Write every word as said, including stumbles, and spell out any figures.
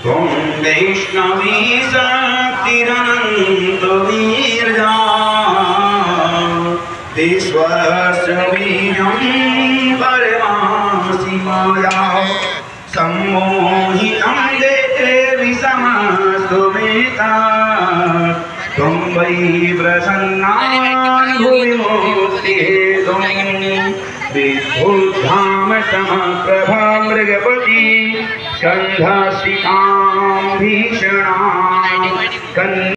त्वं वैष्णवी शक्तिरनन्तवीर्या विश्वस्य वीर्यं परमासि मया सम्मोहितं देवि समस्तमेतात् त्वं वै प्रसन्ना भुवि मुक्तिहेतुं विद्युद्धाम समप्रभा मृगपति स्कन्धस्थितां भीषणां